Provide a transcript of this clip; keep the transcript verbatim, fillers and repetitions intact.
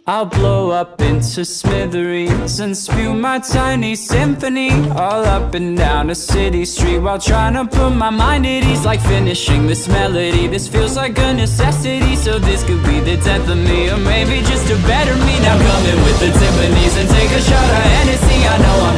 I'll blow up into smithereens and spew my tiny symphony all up and down a city street while trying to put my mind at ease. Like finishing this melody, this feels like a necessity. So this could be the death of me, or maybe just a better me. Now come in with the timpanis and take a shot of Hennessy. I know